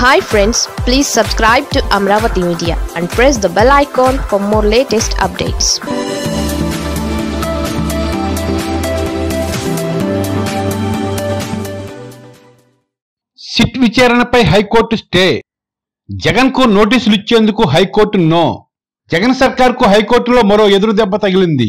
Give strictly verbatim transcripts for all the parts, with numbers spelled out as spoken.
Hi friends, please subscribe to Amravati Media and press the bell icon for more latest updates. SIT విచారణపై high court stay. Jagan కు నోటీసులు ఇచ్చేందుకు high court no. Jagan సర్కార్ కు హైకోర్టులో మరో ఎదురు దెబ్బ తగిలింది.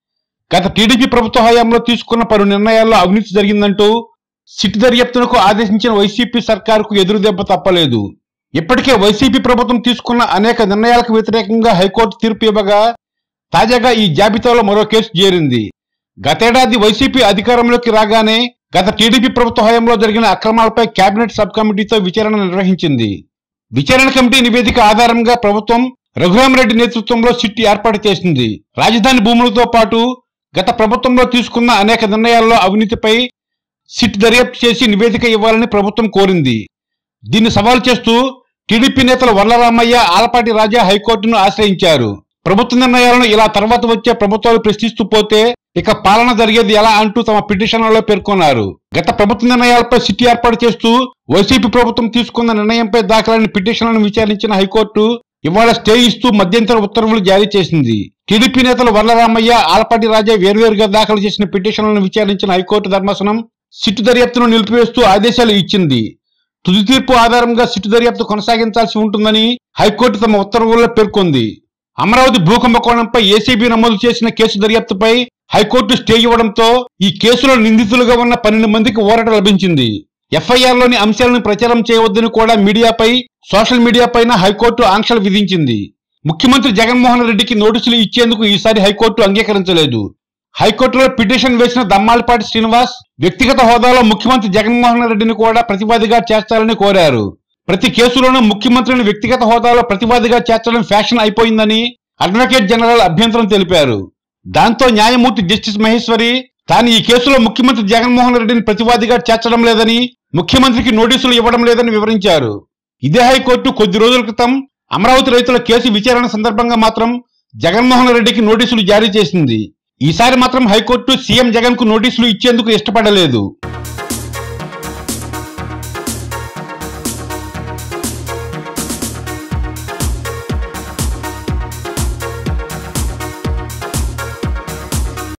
గత టీడీపీ ప్రభుత్వ హయాంలో తీసుకున్న పలు నిర్ణయాల్లో అవినీతి జరిగిందంటూ సిట్ దర్యాప్తునకు ఆదేశించిన వైసీపీ సర్కారుకు ఎదురు దెబ్బ తప్పలేదు. ఇప్పటికే వైసీపీ ప్రభుత్వం తీసుకున్న అనేక నిర్ణయాలకు వ్యతిరేకంగా హైకోర్టు తీర్పు ఇవ్వగా తాజాగా ఈ జాబితాలో మరో కేసు చేరింది. గతేడాది వైసీపీ అధికారంలోకి రాగానే గత టీడీపీ ప్రభుత్వ హయాంలో జరిగిన అక్రమాలపై కేబినెట్ సబ్ కమిటీతో విచారణ నిర్వహించింది. విచారణ కమిటీ నివేదిక ఆధారంగా ప్రభుత్వం రఘురామరెడ్డి నేతృత్వంలో సిట్ ఏర్పాటు చేసింది. రాజధాని భూములతో పాటు గత ప్రభుత్వంలో తీసుకున్న అనేక నిర్ణయాల్లో అవినీతిపై సిట్ దర్యాప్తు చేసి నివేదిక ఇవ్వాలని ప్రభుత్వం కోరింది. దీన్ని సవాల్ చేస్తూ టీడీపీ నేతలు వరలరామయ్య, ఆలపాటి రాజా హైకోర్టును ఆశ్రయించారు. ప్రభుత్వ నిర్ణయాలను ఇలా తర్వాత వచ్చే ప్రభుత్వాలు ప్రశ్నిస్తూ పోతే ఇక పాలన జరిగేది ఎలా అంటూ తమ పిటిషన్లలో పేర్కొన్నారు. గత ప్రభుత్వ నిర్ణయాలపై సిట్ ఏర్పాటు చేస్తూ వైసీపీ ప్రభుత్వం తీసుకున్న నిర్ణయంపై దాఖలైన పిటిషన్లను విచారించిన హైకోర్టు ఇవాళ స్టే ఇస్తూ మధ్యంతర ఉత్తర్వులు జారీ చేసింది. టీడీపీ నేతలు వరలరామయ్య, ఆలపాటి రాజా వేర్వేరుగా దాఖలు చేసిన పిటిషన్లను విచారించిన హైకోర్టు ధర్మాసనం సిట్ దర్యాప్తును నిలిపివేస్తూ ఆదేశాలు ఇచ్చింది. తుది తీర్పు ఆధారంగా సిట్ దర్యాప్తు కొనసాగించాల్సి ఉంటుందని హైకోర్టు తమ ఉత్తర్వుల్లో పేర్కొంది. అమరావతి భూ కుంభకోణంపై ఏసీబీ నమోదు చేసిన కేసు దర్యాప్తుపై హైకోర్టు స్టే ఇవ్వడంతో ఈ కేసులో నిందితులుగా ఉన్న పన్నెండు మందికి ఊరట లభించింది. ఎఫ్ఐఆర్ లోని అంశాలను ప్రచారం చేయవద్దని కూడా మీడియాపై, సోషల్ మీడియా పైన హైకోర్టు ఆంక్షలు విధించింది. ముఖ్యమంత్రి జగన్మోహన్ రెడ్డికి నోటీసులు ఇచ్చేందుకు ఈసారి హైకోర్టు అంగీకరించలేదు. హైకోర్టులో పిటిషన్ వేసిన దమ్మాలపాటి శ్రీనివాస్ వ్యక్తిగత హోదాలో ముఖ్యమంత్రి జగన్మోహన్ రెడ్డిని కూడా ప్రతివాదిగా చేర్చాలని కోరారు. ప్రతి కేసులోనూ ముఖ్యమంత్రిని వ్యక్తిగత హోదాలో ప్రతివాదిగా చేర్చడం ఫ్యాషన్ అయిపోయిందని అడ్వకేట్ జనరల్ అభ్యంతరం తెలిపారు. దాంతో న్యాయమూర్తి జస్టిస్ మహేశ్వరి తాను ఈ కేసులో ముఖ్యమంత్రి జగన్మోహన్ రెడ్డిని ప్రతివాదిగా చేర్చడం లేదని, ముఖ్యమంత్రికి నోటీసులు ఇవ్వడం లేదని వివరించారు. ఇదే హైకోర్టు కొద్ది రోజుల క్రితం అమరావతి రైతుల కేసు విచారణ సందర్భంగా మాత్రం జగన్మోహన్ రెడ్డికి నోటీసులు జారీ చేసింది. ఈసారి మాత్రం హైకోర్టు సీఎం జగన్ కు నోటీసులు ఇచ్చేందుకు ఇష్టపడలేదు.